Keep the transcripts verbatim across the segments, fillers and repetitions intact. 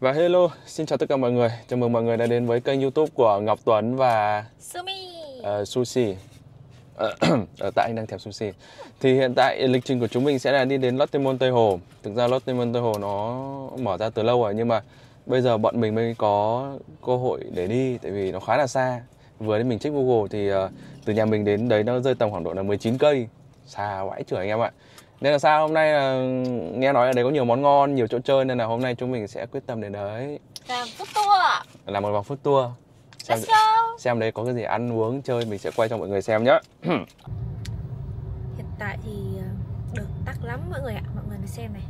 Và hello, xin chào tất cả mọi người. Chào mừng mọi người đã đến với kênh YouTube của Ngọc Tuấn và Sumi uh, Sushi. Ở tại anh đang thèm sushi. Thì hiện tại lịch trình của chúng mình sẽ là đi đến Lotte Mall Tây Hồ. Thực ra Lotte Mall Tây Hồ nó mở ra từ lâu rồi, nhưng mà bây giờ bọn mình mới có cơ hội để đi, tại vì nó khá là xa. Vừa đến mình check Google thì uh, từ nhà mình đến đấy nó rơi tầm khoảng độ là mười chín cây. Xa vãi chưởng anh em ạ. Nên là sao hôm nay là nghe nói ở đấy có nhiều món ngon, nhiều chỗ chơi, nên là hôm nay chúng mình sẽ quyết tâm đến đấy làm food tour. làm một vòng food tour. Xem, Let's go. xem đấy có cái gì ăn uống chơi, mình sẽ quay cho mọi người xem nhé. Hiện tại thì đường tắc lắm mọi người ạ. Mọi người đi xem này.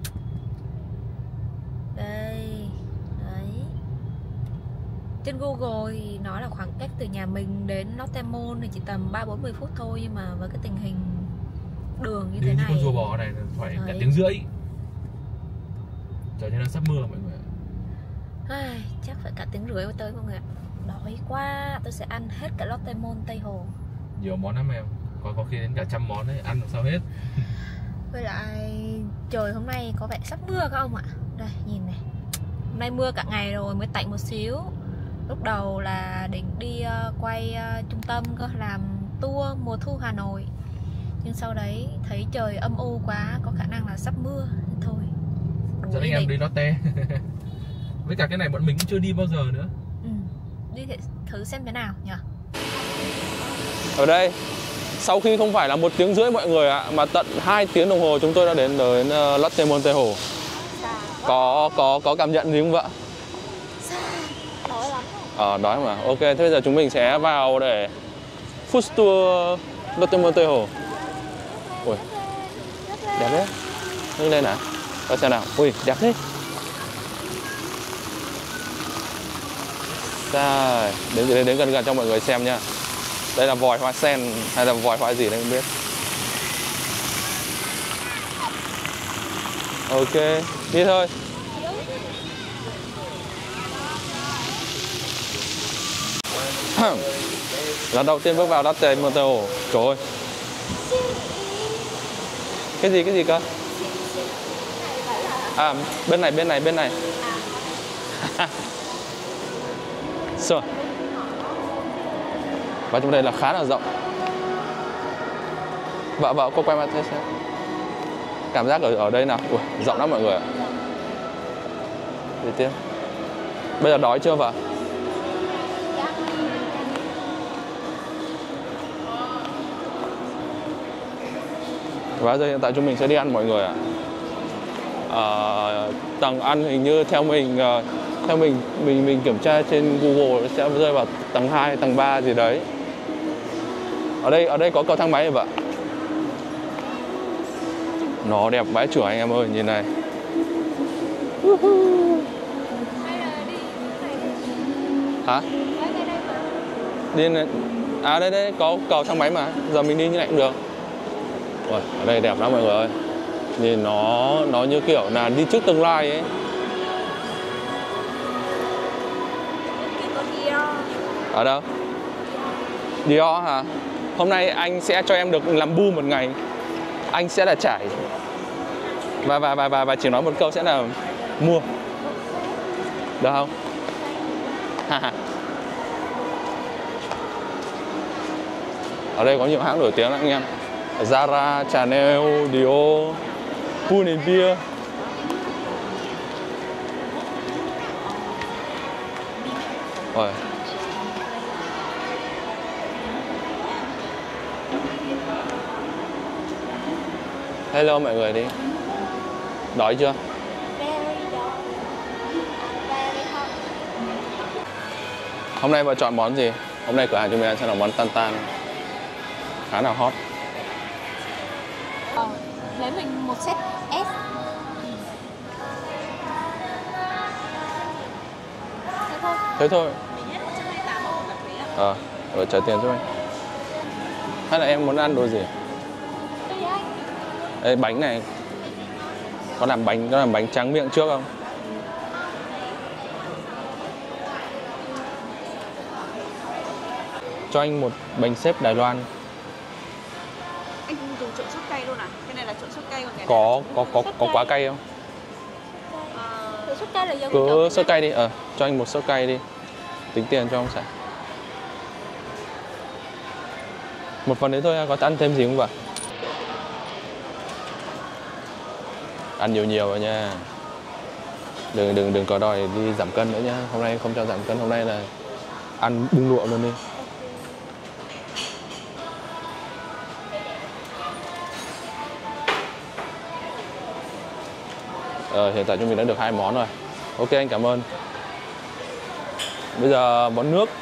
Đây. Đấy. Trên Google thì nói là khoảng cách từ nhà mình đến Lotte Mall thì chỉ tầm ba bốn mươi phút thôi, nhưng mà với cái tình hình đường như đi thế như này, con rùa bò này phải cả tiếng rưỡi. Trời như là sắp mưa mọi người ạ. Ai, chắc phải cả tiếng rưỡi mới tới mọi người ạ. Đói quá, tôi sẽ ăn hết cả Lotte Mall Tây Hồ. Nhiều món lắm em, có có khi đến cả trăm món đấy, ăn làm sao hết. Với lại trời hôm nay có vẻ sắp mưa các ông ạ. Đây nhìn này, hôm nay mưa cả ngày rồi mới tạnh một xíu. Lúc đầu là định đi uh, quay uh, trung tâm cơ, làm tour mùa thu Hà Nội, nhưng sau đấy thấy trời âm u quá, có khả năng là sắp mưa nên thôi Dẫn anh em đi Lotte. Với cả cái này bọn mình cũng chưa đi bao giờ nữa. Ừ, đi thử xem thế nào nhỉ. Ở đây sau khi không phải là một tiếng rưỡi mọi người ạ, mà tận hai tiếng đồng hồ chúng tôi đã đến đến uh, Lotte Mall Tây Hồ. Có có có cảm nhận gì không vợ? Đói lắm. Ờ, đói mà. Ok, thế bây giờ chúng mình sẽ vào để food tour Lotte Mall Tây Hồ. Ui, đẹp đấy. Đi lên nào. Coi xem nào. Ui, đẹp thế. Rồi, đến, đến, đến gần gần cho mọi người xem nha. Đây là vòi hoa sen hay là vòi hoa gì đây không biết. Ok, đi thôi. Lần đầu tiên bước vào Lotte Mall Tây Hồ. Trời ơi. Cái gì cái gì cơ? À, bên này bên này bên này. Rồi. Và trong đây là khá là rộng. Vợ vợ cô quay mặt thế xem. Cảm giác ở ở đây nào. Ui, rộng lắm mọi người ạ. Đi tiếp. Bây giờ đói chưa vợ? Và giờ hiện tại chúng mình sẽ đi ăn mọi người ạ. À, tầng ăn hình như theo mình theo mình mình mình kiểm tra trên Google sẽ rơi vào tầng hai, tầng ba gì đấy. Ở đây ở đây có cầu thang máy rồi vợ. Nó đẹp vãi chưởng anh em ơi, nhìn này. Hả? Đi này. À đây đây có cầu thang máy mà, giờ mình đi như này cũng được. Ôi, ở đây đẹp lắm mọi người ơi. Nhìn nó nó như kiểu là đi trước tương lai ấy. Ở đâu? Dior hả? Hôm nay anh sẽ cho em được làm bu một ngày. Anh sẽ là trải. Và và và và, và chỉ nói một câu sẽ là mua. Được không? Ở đây có nhiều hãng nổi tiếng lắm anh em. Zara, Chanel, Dior, Pull&Bear. Rồi. Hello mọi người đi. Đói chưa? Hôm nay vợ chọn món gì? Hôm nay cửa hàng chúng mình ăn sẽ là món tan tan. Khá là hot. Ờ, lấy mình một set S. Thế thôi. Thế thôi. Ờ, rồi trả tiền cho anh. Hay là em muốn ăn đồ gì? Ê, bánh này có làm bánh có làm bánh tráng miệng trước không? Cho anh một bánh xếp Đài Loan. Anh dùng trộn sốt cay luôn à? Cái này là trộn sốt cay còn cái Có này có có có quá cay không? À, Sốt cay là do Cứ sốt cay đi, ờ, cho anh một sốt cay đi. Tính tiền cho ông xã. Một phần đấy thôi, có ăn thêm gì không vậy? Ăn nhiều nhiều rồi nha. Đừng đừng đừng có đòi đi giảm cân nữa nhá. Hôm nay không cho giảm cân, hôm nay là ăn bung lụa luôn đi. Ờ, hiện tại chúng mình đã được hai món rồi. Ok, anh cảm ơn. Bây giờ món nước.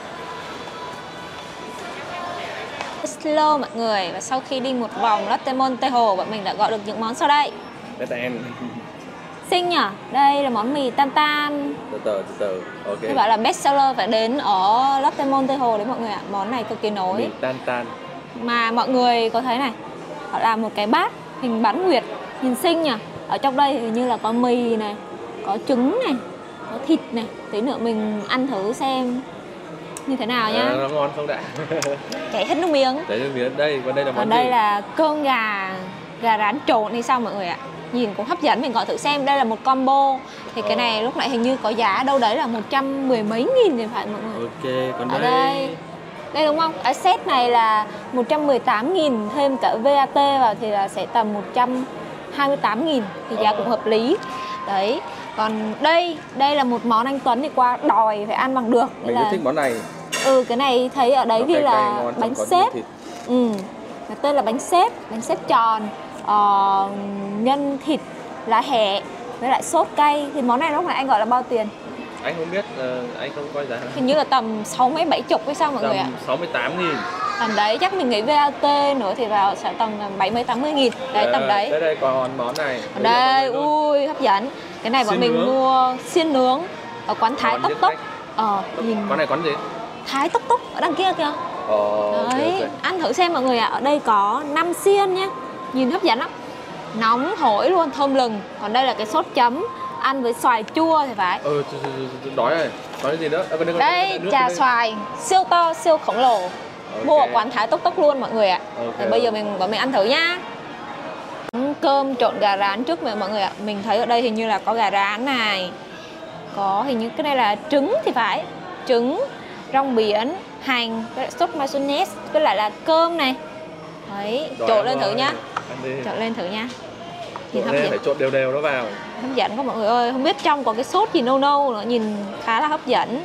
Hello mọi người, và sau khi đi một vòng Lotte Mall Tây Hồ, bọn mình đã gọi được những món sau đây. Để tại em. Xinh nhỉ? Đây là món mì tan tan. Từ từ từ từ. Ok. Thế bảo là best seller phải đến ở Lotte Mall Tây Hồ đấy mọi người ạ. Món này cực kỳ nổi. Mì tan tan. Mà mọi người có thấy này, họ làm một cái bát hình bán nguyệt, nhìn xinh nhỉ? Ở trong đây hình như là có mì này, có trứng này, có thịt này. Tí nữa mình ăn thử xem như thế nào nhá. À, nó ngon không đã? Chảy hết nước miếng. Chảy nước miếng. Đây, còn đây là món Còn đây gì? là cơm gà, gà rán trộn hay sao mọi người ạ. Nhìn cũng hấp dẫn, mình gọi thử xem. Đây là một combo. Thì cái này lúc nãy hình như có giá đâu đấy là một trăm mười mấy nghìn thì phải mọi người. Ok, còn Ở đây. đây, đây đúng không? Ở set này là một trăm mười tám nghìn, thêm cả vê a tê vào thì là sẽ tầm một trăm hai mươi tám nghìn. Thì giá cũng hợp lý. Đấy. Còn đây, đây là một món anh Tuấn đi qua đòi phải ăn bằng được. Mình là... rất thích món này. Ừ, cái này thấy ở đấy Nó ghi cay là cay, ngon, bánh có xếp. thịt. Ừ, cái tên là bánh xếp, bánh xếp tròn, ờ, nhân thịt, lá hẹ với lại sốt cay. Thì món này lúc nãy anh gọi là bao tiền? Anh không biết, uh, anh không coi giá. Hình như là tầm sáu mấy bảy chục hay sao mọi người ạ? sáu mươi tám nghìn. Tầm đấy, chắc mình nghĩ vê a tê nữa thì vào sẽ tầm bảy mươi tám mươi nghìn. Đấy, tầm đấy. Đây đây còn món này. Ở đây, ui, hấp dẫn. Cái này bọn Xiên mình nướng. mua xiên nướng ở quán Thái Món Tốc giết Tốc. khách. Ờ, nhìn Quán này quán gì? Thái Tốc Tốc ở đằng kia kìa. Ồ, Đấy, ok, ok. ăn thử xem mọi người ạ. Ở đây có năm xiên nhá. Nhìn hấp dẫn lắm. Nóng hổi luôn, thơm lừng. Còn đây là cái sốt chấm, ăn với xoài chua thì phải. Ừ, ch- ch- ch- đói rồi. Nói cái gì nữa? À, đây, Đây, nước trà đây. xoài siêu to, siêu khổng lồ. Ok. Mua ở quán Thái Tốc Tốc luôn mọi người ạ. Ok. Thì bây giờ mình bọn mình ăn thử nhá. Cơm trộn gà rán trước mà mọi người ạ. Mình thấy ở đây hình như là có gà rán này. Có hình như cái này là trứng thì phải. Trứng, rong biển, hành, với lại sốt mayonnaise, với lại là cơm này. Đấy, Đói trộn lắm lên thử rồi. nhá. Ăn đi. Trộn lên thử nha. Trộn Nhìn hấp lên, dẫn. phải trộn đều đều nó vào. Hấp dẫn quá mọi người ơi. Không biết trong có cái sốt gì nâu nâu nữa. Nhìn khá là hấp dẫn.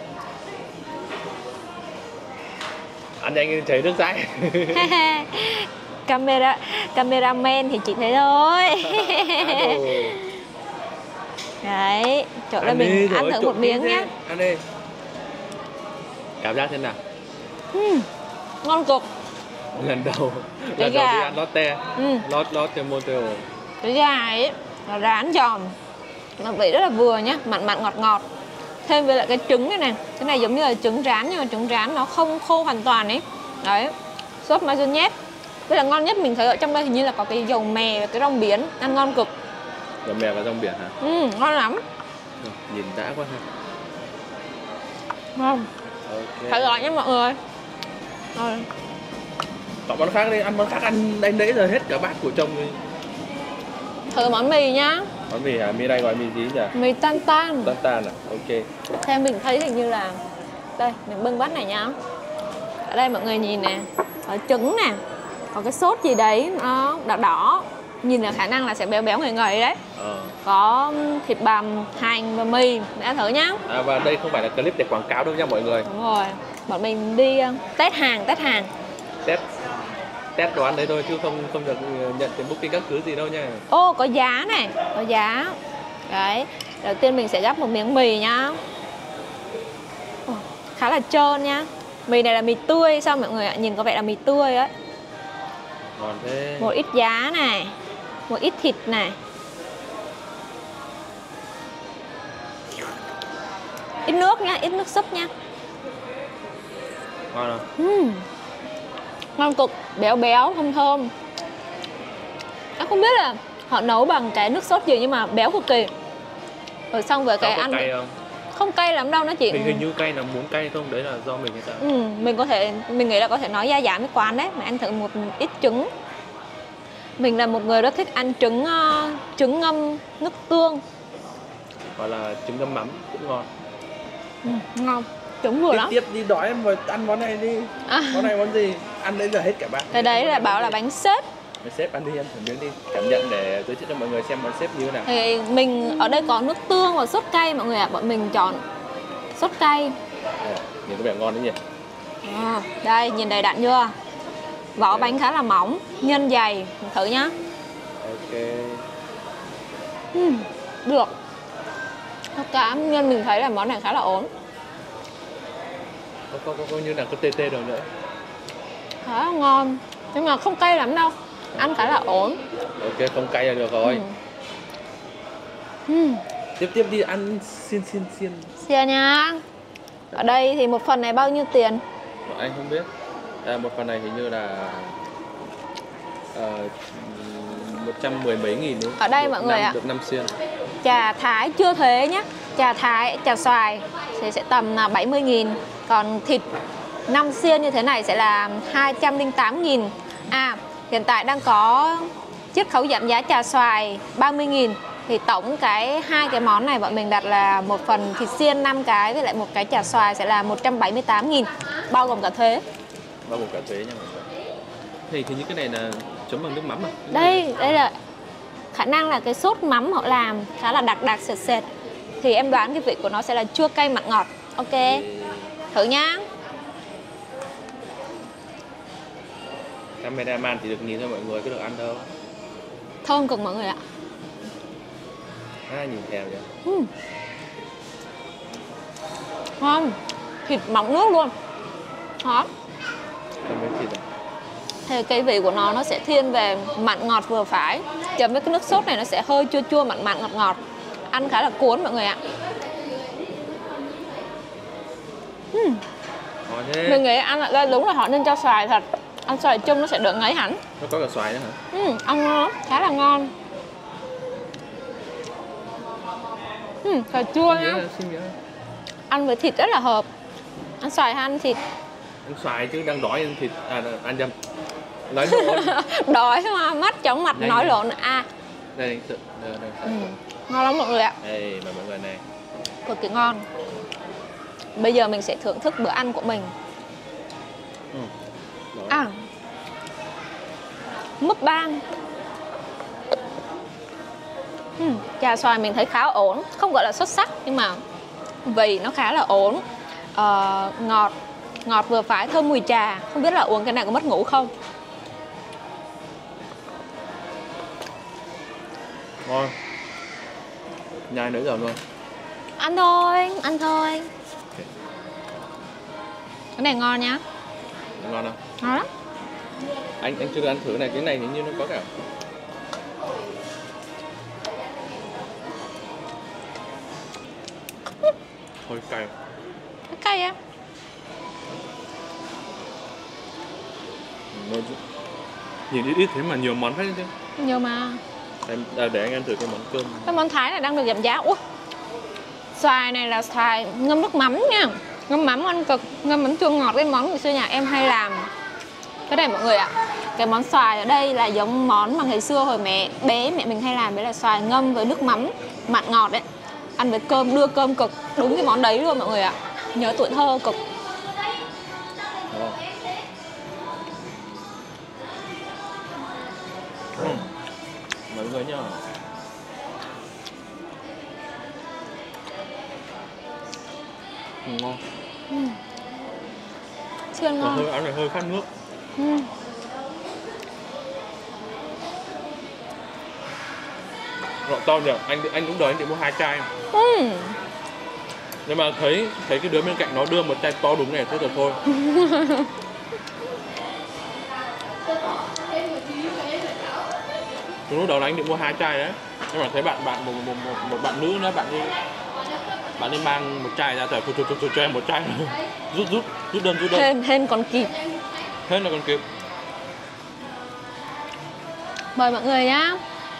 Ăn nhanh chảy nước dãi. Camera cameraman thì chị thấy thôi. Đấy, trộn lên mình đi, ăn rồi, thử trộn một miếng đi nhá. Ăn đi. Cảm giác thế nào? Uhm, ngon cực. Lần đầu Cái lần đầu gà. đi ăn Lotte. Ừ. Lot Lotte Motel. Cái gà ấy nó rán giòn, nó vị rất là vừa nhá, mặn mặn ngọt ngọt. Thêm với lại cái trứng này này, cái này giống như là trứng rán nhưng mà trứng rán nó không khô hoàn toàn ấy. Đấy, sốt mayonnaise. Với là ngon nhất mình thấy ở trong đây hình như là có cái dầu mè và cái rong biển, ăn ngon cực. Dầu mè và rong biển hả? Ừ, ngon lắm. Ừ, nhìn đã quá ha. Ngon. Ok. Phải gọi nhé mọi người. Rồi. Chọn món khác đi, ăn món khác ăn đánh nãy giờ hết cả bát của chồng rồi. Thử món mì nhá. Món mì hả? Mì này gọi mì gì nhỉ? Mì tan tan. Tan tan à? Ok. Theo mình thấy hình như là đây, mình bưng bát này nhá. Ở đây mọi người nhìn nè, có trứng nè, có cái sốt gì đấy nó đỏ đỏ, nhìn là khả năng là sẽ béo béo ngậy ngậy đấy. Ờ. Có thịt bằm, hành và mì. Để ăn thử nhá. À, và đây không phải là clip để quảng cáo đâu nha mọi người. Đúng rồi, bọn mình đi uh, test hàng, test hàng. Test test đồ ăn đấy thôi chứ không không được nhận tiền booking các thứ gì đâu nha. Ô, có giá này, có giá. Đấy, đầu tiên mình sẽ gắp một miếng mì nhá. Ồ, khá là trơn nhá. Mì này là mì tươi sao mọi người ạ? Nhìn có vẻ là mì tươi ấy. Ngon thế. Một ít giá này, một ít thịt này, ít nước nhá, ít nước súp nhá. Ngon không? uhm. Ngon cực, béo béo, thơm thơm. Em không biết là họ nấu bằng cái nước sốt gì nhưng mà béo cực kỳ. Rồi xong với cái Có ăn cay không? không cay lắm đâu, nó chỉ Hình, hình như cay là muốn cay không? Đấy là do mình hay sao? ừ, mình có thể mình nghĩ là có thể nói gia giảm với quán đấy. Mà ăn thử một ít trứng. Mình là một người rất thích ăn trứng uh, trứng ngâm nước tương. hoặc là trứng ngâm mắm cũng ngon. Ừ, ngon, trứng vừa Tiếp lắm. tiếp đi, đói em rồi ăn món này đi. À, Món này món gì? Ăn đến giờ hết cả bạn. cái đấy là bảo là bánh xếp. Mày sếp ăn đi, ăn thử miếng đi, cảm nhận để giới thiệu cho mọi người xem món sếp như thế nào. Thì mình ở đây có nước tương và sốt cay mọi người ạ. Bọn mình chọn sốt cay. À, nhìn có vẻ ngon đấy nhỉ. À, đây nhìn đầy đặn chưa? Vỏ bánh khá là mỏng, nhân dày, mình thử nhá. Ok. Uhm, được. Tất cả nhân mình thấy là món này khá là ổn. Có, có, có, có như là có tê tê đâu nữa. Khá là ngon, nhưng mà không cay lắm đâu. Ăn khá là ổn. Ok, không cay là được rồi. Ừ. Uhm. Tiếp tiếp đi, ăn xiên xiên xiên. Xin nha. Ở đây thì một phần này bao nhiêu tiền? Anh không biết. À, một phần này hình như là uh, một trăm mười mấy nghìn đúng không? Ở đây được mọi người ạ. Được năm xiên. Trà Thái chưa thế nhé. Trà Thái, trà xoài thì sẽ tầm là bảy mươi nghìn. Còn thịt năm xiên như thế này sẽ là hai trăm lẻ tám nghìn. À, hiện tại đang có chiết khấu giảm giá trà xoài ba mươi nghìn. Thì tổng cái hai cái món này bọn mình đặt là một phần thịt xiên năm cái với lại một cái trà xoài sẽ là một trăm bảy mươi tám nghìn, bao gồm cả thuế. Bao gồm cả thuế nha mọi người. Thì thì những cái này là chấm bằng nước mắm à? Đây, đây là khả năng là cái sốt mắm họ làm khá là đặc đặc sệt sệt. Thì em đoán cái vị của nó sẽ là chua cay mặn ngọt. Ok, thử nhá. Cameraman thì được nhìn thôi mọi người, có được ăn đâu. Thơm cực mọi người ạ. À, nhìn thèm vậy. uhm. Ngon, thịt mọng nước luôn. Đó. Không biết thịt à? Thì cái vị của nó nó sẽ thiên về mặn ngọt vừa phải. Chấm với cái nước sốt này nó sẽ hơi chua chua mặn mặn ngọt ngọt. Ăn khá là cuốn mọi người ạ. uhm. Ngon thế. Mình nghĩ ăn ở đây đúng là họ nên cho xoài thật. Ăn xoài chung nó sẽ đỡ ngấy hẳn. Nó có cả xoài nữa hả? uhm, Ăn ngon lắm, khá là ngon. uhm, Cà chua nhá. Ăn với thịt rất là hợp. Ăn xoài hay ăn thịt? Ăn xoài chứ đang đói ăn thịt. À, ăn dầm. Nói lộn. Đói mà, mắt chóng mặt Đây, nói đây. lộn. À, Đây, tự, đây, đây. ừ. Ngon lắm mọi người ạ. Đây, mời mọi người này. Cực kỳ ngon. Bây giờ mình sẽ thưởng thức bữa ăn của mình. Ừ. À, mứt bang. ừ. Trà xoài mình thấy khá ổn. Không gọi là xuất sắc nhưng mà vị nó khá là ổn. ờ, Ngọt Ngọt vừa phải, thơm mùi trà. Không biết là uống cái này có mất ngủ không? Ngon. Nhai nãy giờ luôn. Ăn thôi, ăn thôi. Cái này ngon nhá. Ngon không? Ngon lắm. Anh anh chưa được ăn thử cái này, cái này hình như nó có cả. Hơi cay. Cái cay á. Nó nhìn ít ít thế mà nhiều món hết chứ. Nhưng mà Em, à, để anh ăn thử cái món cơm. cái món Thái này đang được giảm giá. Ui, xoài này là xoài ngâm nước mắm nha. Ngâm mắm ăn cực, ngâm mắm chua ngọt. Cái món ngày xưa nhà em hay làm. Cái này mọi người ạ, cái món xoài ở đây là giống món mà ngày xưa hồi mẹ bé mẹ mình hay làm. Đấy là xoài ngâm với nước mắm mặn ngọt đấy. Ăn với cơm, đưa cơm cực. Đúng cái món đấy luôn mọi người ạ. Nhớ tuổi thơ cực. Đúng không? Ừ. Mọi người nhá. Ừ, ngon. ừ. Siêu ngon. Hơi ăn này hơi khát nước. ừ. Rõ to nhỉ, anh anh cũng đợi anh định mua hai chai. ừ. Nhưng mà thấy thấy cái đứa bên cạnh nó đưa một chai to đúng này thôi rồi thôi. Lúc đầu là anh định mua hai chai đấy, nhưng mà thấy bạn bạn một một một, một bạn nữ nữa, bạn đi bạn đi mang một chai ra, rồi thôi, thôi, thôi, thôi cho em một chai rút rút rút đơn rút đơn. Hên, hên còn kịp. Hết là còn kịp. Mời mọi người nhá.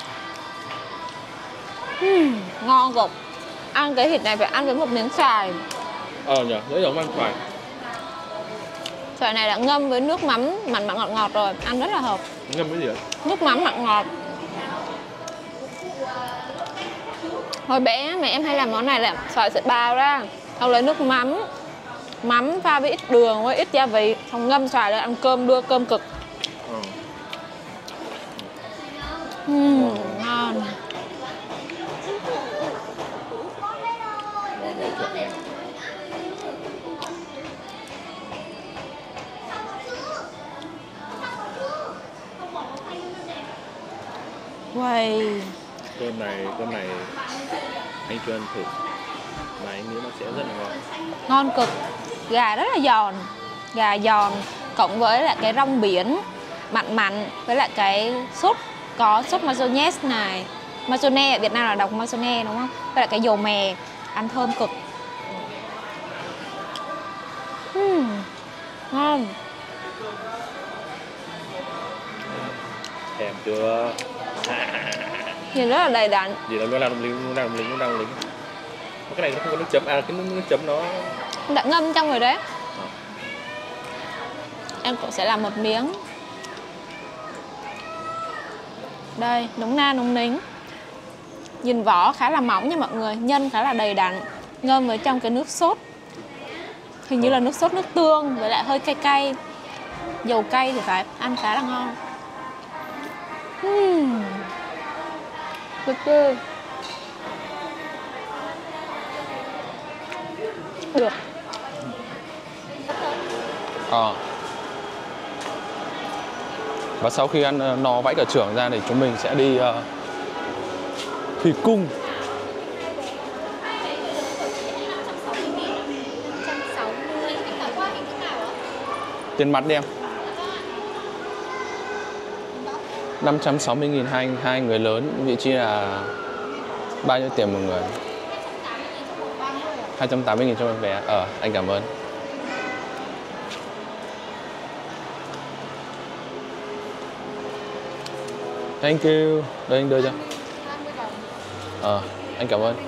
uhm, Ngon cực. Ăn cái thịt này phải ăn với một miếng xoài. Ờ nhỉ, dễ giống ăn xoài. Xoài này đã ngâm với nước mắm mặn mặn ngọt ngọt rồi, ăn rất là hợp. Ngâm cái gì ạ? Nước mắm mặn ngọt. Hồi bé mẹ em hay làm món này là xoài sẽ bào ra, xong lấy nước mắm, mắm pha với ít đường với ít gia vị, xong ngâm xoài lên ăn cơm, đưa cơm cực. Ừ. Uhm, ngon. Wow. Cơm này, cơm này anh chưa ăn thử mà anh nghĩ nó sẽ rất là ngon. Ngon cực. Gà rất là giòn. Gà giòn cộng với lại cái rong biển mặn mặn với lại cái sốt, có sốt mayonnaise này. Mayonnaise ở Việt Nam là đọc mayonnaise đúng không? Với lại cái dầu mè ăn thơm cực. uhm, Ngon. Thèm chưa? Nhìn rất là đầy đặn. Gì là nó làm lính, nó làm lính, nó làm lính. Cái này nó không có nước chấm, à cái nước, nước chấm nó Đã ngâm trong rồi đấy. Em cũng sẽ làm một miếng. Đây, núng na núng nính. Nhìn vỏ khá là mỏng nha mọi người, nhân khá là đầy đặn, ngâm với trong cái nước sốt. Hình như là nước sốt nước tương với lại hơi cay cay, dầu cay thì phải, ăn khá là ngon. uhm. Cực kỳ. Được. Ờ. Và sau khi ăn no vãi cả trưởng ra thì chúng mình sẽ đi uh, Thủy Cung. Tiền mặt đi em. năm trăm sáu mươi nghìn hai, hai người lớn, vị trí là bao nhiêu tiền một người? hai trăm tám mươi nghìn cho một vé. Ờ, anh cảm ơn. Thank you. Đây anh đưa cho. Ờ, anh cảm ơn.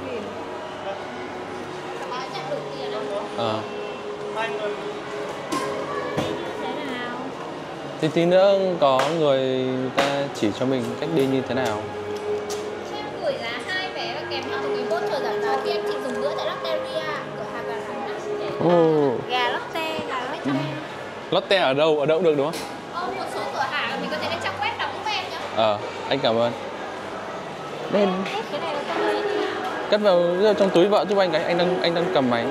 Ờ. Thì tí nữa có người ta chỉ cho mình cách đi như thế nào. Cho em gửi giá hai vé và kèm theo một cái voucher giảm giá khi em chị dùng bữa tại Lotteria, cửa hàng gà rán. Oh. Gà Lotte, gà Lotte. Lotte ở đâu? Ở đâu cũng được đúng không? Ờ, một số cửa hàng mình có thể lên trang web đọc giúp em nhé. Ờ, anh cảm ơn. Nên cái này là con gì? cất vào trong túi vợ giúp anh cái, anh đang anh đang cầm máy.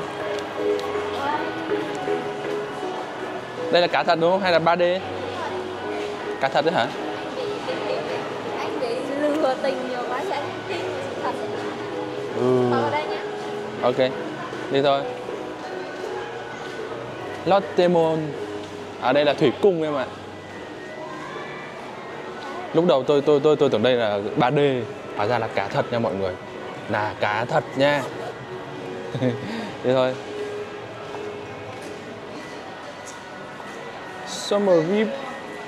Đây là cá thật đúng không? Hay là ba D? Cá thật đấy hả? Anh bị lừa tình nhiều quá sẽ anh tin sự thật. Ừ. Ở đây nhé. Ok, đi thôi. Lotte Mall. À đây là Thủy Cung em ạ. Lúc đầu tôi tôi tôi tôi tưởng đây là ba D, hóa ra là cá thật nha mọi người. Là cá thật nha. Đi thôi. Summer vê i pê.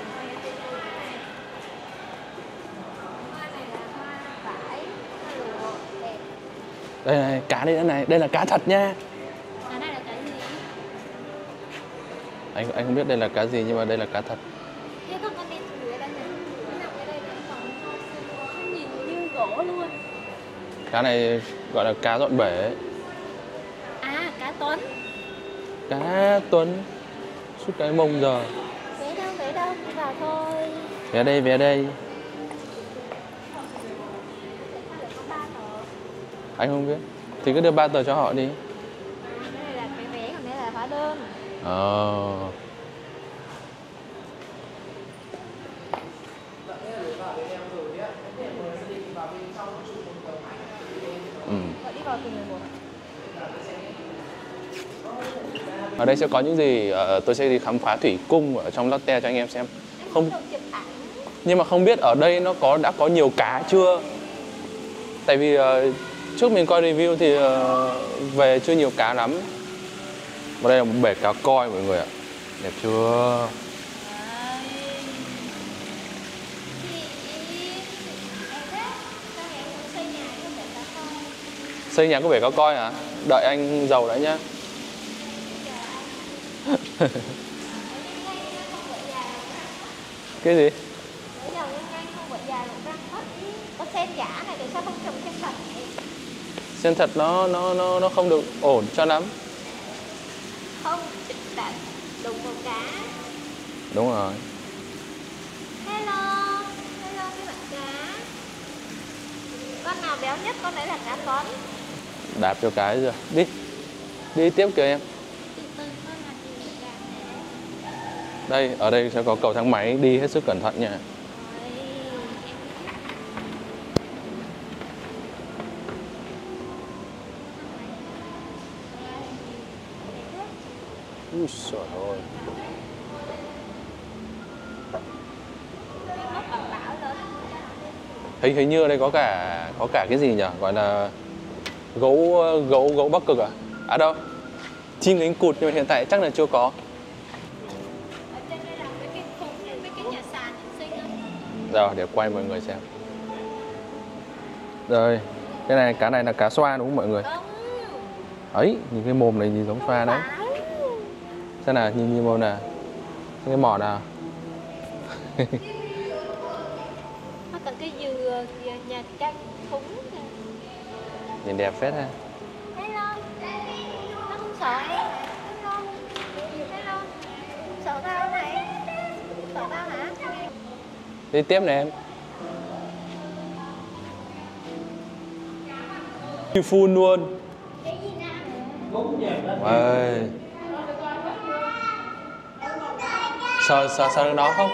Đây này, cá đây nữa này, đây là cá thật nha. Cái này là cái gì? Anh anh không biết đây là cá gì nhưng mà đây là cá thật. Thế con con đi thử ở đây này. Cái nào cái đây này còn không nhìn như gỗ luôn. Cá này gọi là cá dọn bể. À, cá tuấn. Cá tuấn. Suốt cái mông giờ. Vé đâu, vé đâu, đi vào thôi. Vé đây, vé đây. Anh không biết. Thì cứ đưa ba tờ cho họ đi. Cái này là cái vé, còn đây là hóa đơn. Ờ. Ừ. Đi vào từng người một. Ở đây sẽ có những gì? Ờ, tôi sẽ đi khám phá Thủy Cung ở trong Lotte cho anh em xem. Không. Nhưng mà không biết ở đây nó có đã có nhiều cá chưa? Tại vì uh, trước mình coi review thì uh, về chưa nhiều cá lắm. Và đây là một bể cá koi mọi người ạ. Đẹp chưa? Xây nhà có bể cá koi hả? Đợi anh giàu đã nhá. Cái gì? Bây giờ anh không vợ già một răng hết. Có sen giả này, tại sao không trồng sen sạch? Chân thật nó nó nó nó không được ổn cho lắm. Không, đã đụng vào cá. Đúng rồi. Hello, hello mấy bạn cá. Con nào béo nhất con đấy là cá Tuấn. Đạp cho cái rồi. Đi. Đi tiếp kìa em. Từ từ con là gì cả. Đây, ở đây sẽ có cầu thang máy, đi hết sức cẩn thận nha. Úi trời ơi. Hình hình như ở đây có cả có cả cái gì nhỉ? Gọi là gấu gấu gấu Bắc Cực à? À đâu? Chim cánh cụt nhưng mà hiện tại chắc là chưa có. Ở trên đây là mấy cái khung, mấy cái nhà sàn xinh xinh. Rồi, để quay mọi người xem. Rồi, cái này cá này là cá xoa đúng không mọi người? Không. Ấy, nhìn cái mồm này nhìn giống xoa đấy. Xem nào, nhìn nhìn mồm nào. Cái mỏ nào. Nó cần cái dừa kìa, nhà tranh thúng kìa. Nhìn đẹp phết ha. Hello. Nó không sợ em. Hello. Hello. Không sợ tao này. Không sợ tao hả? Đi tiếp này em. Đi full luôn. Ôi. Sợ sợ sợ được nó không?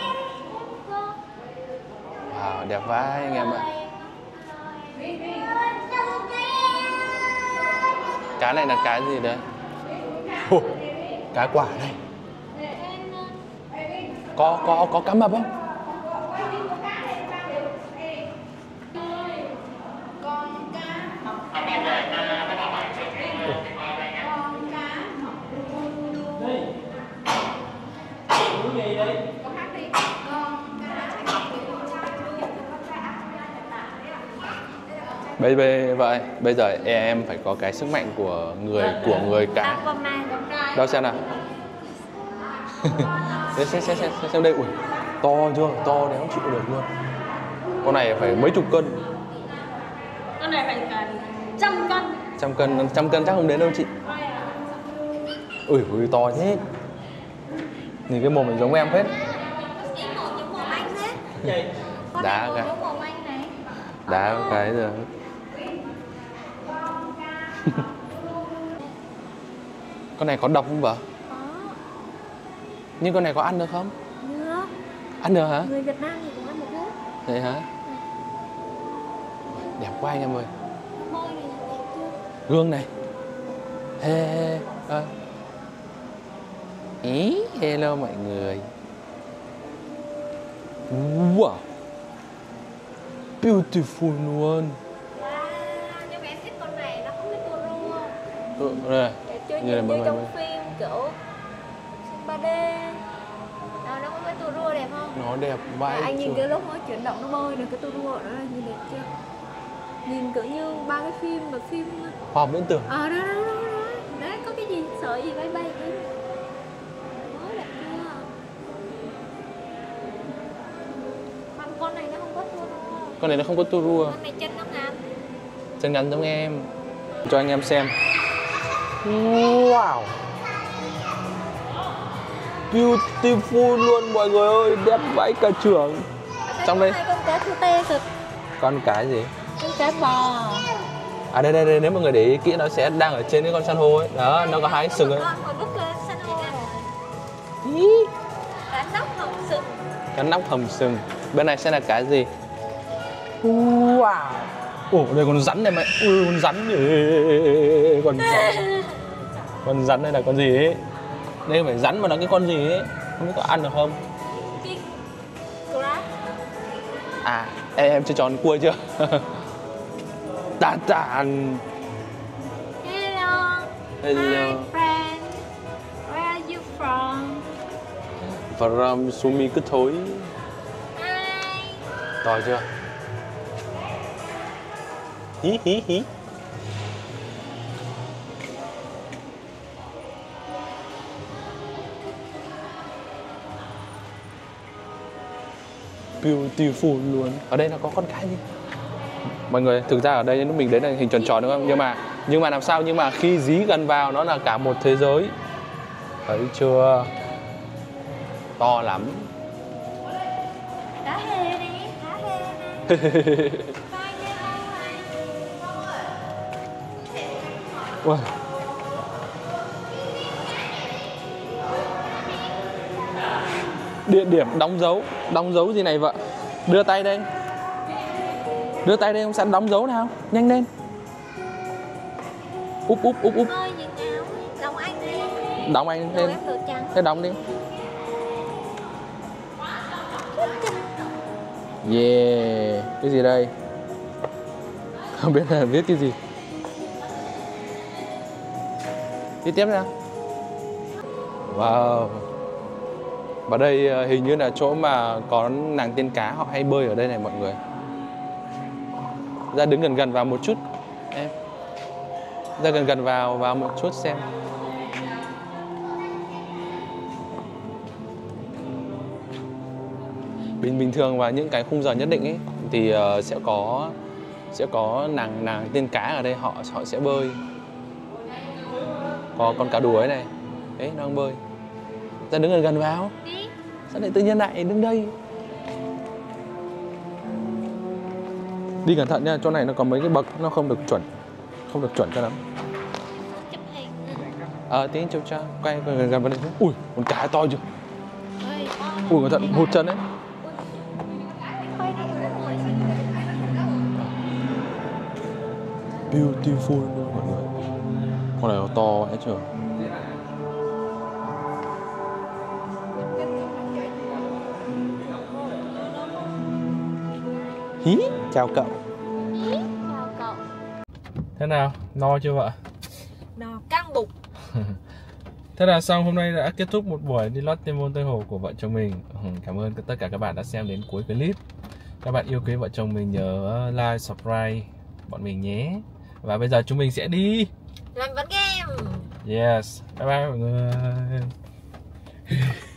Wow, đẹp vãi anh em ạ. Cá này là cá gì đấy? Ồ, cá quả này. Có có có cá mập không? Bây bây vậy bây giờ em phải có cái sức mạnh của người của người cá. Đâu xem nào. Xem xem xem xem, xem đây. Ui, to chưa? To đéo chịu được luôn. Con này phải mấy chục cân. Con này phải cả trăm cân. Trăm cân, trăm cân chắc không đến đâu chị. Ui, ui to thế. Nhìn cái mồm này giống em phết. Đá cái. Đá cái rồi. Con này có độc không vợ? Có. Nhưng con này có ăn được không? Được. Ăn được hả? Người Việt Nam thì cũng ăn được hết. Vậy hả? Đẹp quá anh em ơi. Môi này đẹp chưa? Gương này. He he. À. Ý, hello mọi người. Wow. Beautiful luôn. Wow, nhưng mà em thích con này, nó không có tua rua. Ừ, đây. Để chơi Như là như, mọi như người trong mới- phim kiểu phim ba D. Đó, nó có cái tua rua đẹp không? Nó đẹp vãi. À, anh nhìn chưởng. cái lúc nó chuyển động nó bơi được cái tua rua đó là nhìn đẹp chưa? Nhìn kiểu như ba cái phim mà phim Khoa học viễn tưởng. ờ à, đó, đó đó đó đấy có cái gì sợi gì bay bay đấy. Mới đẹp chưa? Còn con này nó không có tua rua. Con này nó không có tua rua. Con này chân nó ngắn. Chân ngắn giống em. Cho anh em xem. Wow. Beautiful luôn mọi người ơi, đẹp vãi cả trưởng. Trong đây hai con cá thu tê cực. con cái gì? Con cá bò. À đây đây đây, nếu mọi người để ý kỹ nó sẽ đang ở trên cái con san hô ấy. Đó, nó có hai cái sừng ấy. Con một bức san hô. Ý. Cá nóc hồng sừng. Cái nóc hầm sừng. Bên này sẽ là cái gì? Wow. Ồ, đây con rắn này mày. Ui, con rắn. Ê, con rắn. Con rắn đây là con gì ấy? Đây phải rắn mà nó cái con gì ấy. Không biết có ăn được không? King crab. À, em, em chưa tròn cua chưa? Tàn tàn. Hello. Hello. Hi friend. Where are you from? From Sumi cứ thối. Hi. To chưa? Hí hí hí. Beautiful luôn. Ở đây là có con cái gì? Mọi người, thực ra ở đây lúc mình đến là hình tròn tròn đúng không? Nhưng mà nhưng mà làm sao? Nhưng mà khi dí gần vào nó là cả một thế giới. Thấy chưa? To lắm. Cá hề này, cá hề này. Wow. Địa điểm đóng dấu. Đóng dấu gì này vợ? Đưa tay đây. Đưa tay đây, ông sẵn đóng dấu nào. Nhanh lên. Úp úp úp úp. Ơi, nhìn áo, đóng anh đi. Đóng anh Đóng lên. em đồ trắng. Thế đóng đi. Yeah. Cái gì đây? Không biết là viết cái gì. Đi tiếp nào. Wow. Và đây hình như là chỗ mà có nàng tiên cá họ hay bơi ở đây này mọi người. Ra đứng gần gần vào một chút em. Ra gần gần vào vào một chút xem. Bình bình thường vào những cái khung giờ nhất định ấy thì uh, sẽ có sẽ có nàng nàng tiên cá ở đây, họ họ sẽ bơi. Có con cá đuối này. Đấy, nó đang bơi. Ra đứng gần gần vào. Đi. Sao lại tự nhiên lại đứng đây? Đi cẩn thận nha, chỗ này nó có mấy cái bậc nó không được chuẩn. Không được chuẩn cho lắm. Chụp hình. Ờ, à, tí chụp cho. Quay gần gần vào đây. Ui, con cá to chưa? Ơi, Ui, cẩn thận, hụt chân đấy. quay đi. Beautiful luôn mọi người. Con này nó to vậy chưa? Hí, chào cậu. Ý, chào cậu. Thế nào, no chưa vợ? No căng bụng. Thế là xong, hôm nay đã kết thúc một buổi đi Lotte Mall Tây Hồ của vợ chồng mình. Cảm ơn tất cả các bạn đã xem đến cuối clip. Các bạn yêu quý vợ chồng mình nhớ like, subscribe bọn mình nhé. Và bây giờ chúng mình sẽ đi Làm ván game. Yes, bye bye mọi người.